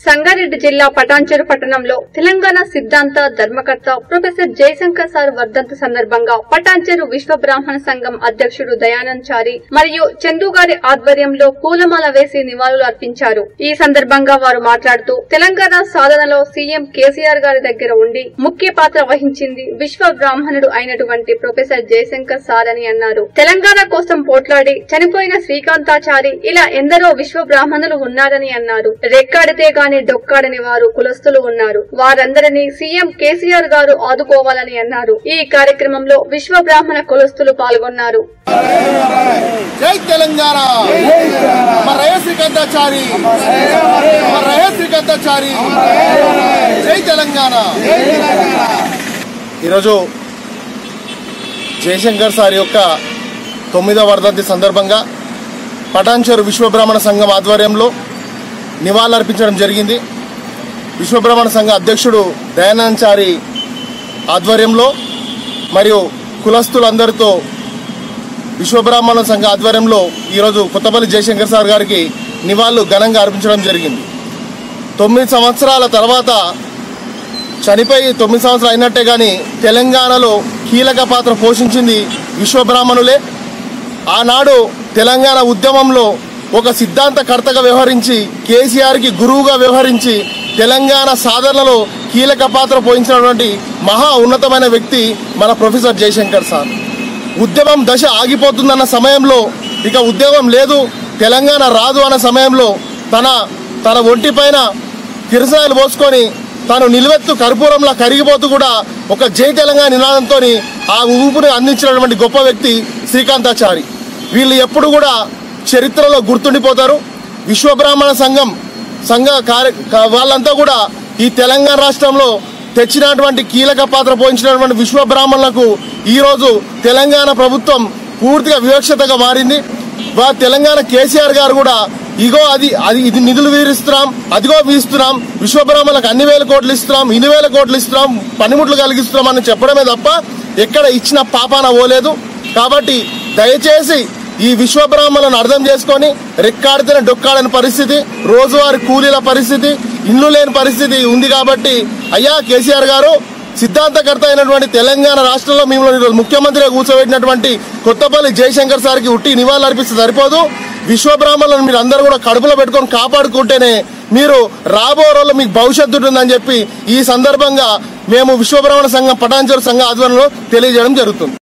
సంగారెడ్డి జిల్లా పటాన్చెరు పట్టణంలో తెలంగాణ సిద్ధాంత ధర్మకర్త ప్రొఫెసర్ జయశంకర్ సార్ వర్ధంతి సందర్భంగా పటాన్చెరు విశ్వ బ్రాహ్మణ సంఘం అధ్యక్షుడు దయానంద్ చారి మరియు చందు గారి ఆధ్వర్యంలో పూలమాల వేసి నివాళులు అర్పించారు. ఈ సందర్భంగా వారు మాట్లాడుతూ తెలంగాణ సాధనలో సీఎం కేసీఆర్ గారి దగ్గర ఉండి ముఖ్య పాత్ర వహించింది విశ్వ బ్రాహ్మణుడు అయినటువంటి ప్రొఫెసర్ జయశంకర్ సార్ అని అన్నారు. తెలంగాణ కోసం పోట్లాడి చనిపోయిన శ్రీకాంతాచారి ఇలా ఎందరో విశ్వ బ్రాహ్మణులు ఉన్నారని అన్నారు. రెక్కాడితే గాని డొక్కాడని వారు కులస్తులు ఉన్నారు. వారందరినీ సీఎం కేసీఆర్ గారు ఆదుకోవాలని అన్నారు. ఈ కార్యక్రమంలో విశ్వ బ్రాహ్మణ కులస్తులు పాల్గొన్నారు. జై తెలంగాణ, శ్రీకాంతాచారి, శ్రీకాంతాచారి, జై తెలంగాణ. ఈరోజు జయశంకర్ సార్ యొక్క 9వ వర్ధంతి సందర్భంగా పటాన్చెరు విశ్వ బ్రాహ్మణ సంఘం ఆధ్వర్యంలో నివాళులర్పించడం జరిగింది. విశ్వబ్రాహ్మణ సంఘ అధ్యక్షుడు దయానంద్ చారి ఆధ్వర్యంలో మరియు కులస్తులందరితో విశ్వబ్రాహ్మణ సంఘ ఆధ్వర్యంలో ఈరోజు కొత్తపల్లి జయశంకర్ సార్ గారికి నివాళులు ఘనంగా అర్పించడం జరిగింది. 9 సంవత్సరాల తర్వాత చనిపోయి 9 సంవత్సరాలు అయినట్టే కానీ తెలంగాణలో కీలక పాత్ర పోషించింది విశ్వబ్రాహ్మణులే. ఆనాడు తెలంగాణ ఉద్యమంలో ఒక సిద్ధాంతకర్తగా వ్యవహరించి కేసీఆర్కి గురువుగా వ్యవహరించి తెలంగాణ సాధనలో కీలక పాత్ర పోషించినటువంటి మహా ఉన్నతమైన వ్యక్తి మన ప్రొఫెసర్ జయశంకర్ సార్. ఉద్యమం దశ ఆగిపోతుందన్న సమయంలో, ఇక ఉద్యమం లేదు తెలంగాణ రాదు అన్న సమయంలో తన ఒంటి పైన కిరసనాయలు పోసుకొని తాను నిలువెత్తు కర్పూరంలా కరిగిపోతూ కూడా ఒక జై తెలంగాణ నినాదంతో ఆ ఊపుని అందించినటువంటి గొప్ప వ్యక్తి శ్రీకాంతాచారి. వీళ్ళు ఎప్పుడు కూడా చరిత్రలో గుర్తుండిపోతారు. విశ్వబ్రాహ్మణ సంఘం వాళ్ళంతా కూడా ఈ తెలంగాణ రాష్ట్రంలో తెచ్చినటువంటి కీలక పాత్ర పోషించినటువంటి విశ్వబ్రాహ్మణులకు ఈరోజు తెలంగాణ ప్రభుత్వం పూర్తిగా వివక్షతగా మారింది. తెలంగాణ కేసీఆర్ గారు కూడా ఇగో ఇది నిధులు వీరిస్తున్నాం, అదిగో వీస్తున్నాం, విశ్వబ్రాహ్మణులకు అన్ని వేల కోట్లు ఇస్తున్నాం, ఇన్ని వేల కోట్లు ఇస్తున్నాం, పనిముట్లు కలిగిస్తున్నాం అని చెప్పడమే తప్ప ఎక్కడ ఇచ్చిన పాపాన పోలేదు. కాబట్టి దయచేసి ఈ విశ్వబ్రాహ్మణులను అర్థం చేసుకొని రెక్కాడితేనే డొక్కాడని పరిస్థితి, రోజువారీ కూలీల పరిస్థితి, ఇల్లు లేని పరిస్థితి ఉంది. కాబట్టి అయ్యా కేసీఆర్ గారు సిద్ధాంతకర్త అయినటువంటి తెలంగాణ రాష్ట్రంలో మిమ్మల్ని ముఖ్యమంత్రిగా కూర్చోబెట్టినటువంటి కొత్తపల్లి జయశంకర్ సార్కి ఉట్టి నివాళులు అర్పిస్తే సరిపోదు. విశ్వబ్రాహ్మణులను మీరు అందరూ కూడా కడుపులో పెట్టుకొని కాపాడుకుంటేనే మీరు రాబో రోజుల్లో మీకు భవిష్యత్తు ఉంటుందని చెప్పి ఈ సందర్భంగా మేము విశ్వబ్రాహ్మణ సంఘం పటాన్చెరు సంఘ ఆధ్వర్యంలో తెలియజేయడం జరుగుతుంది.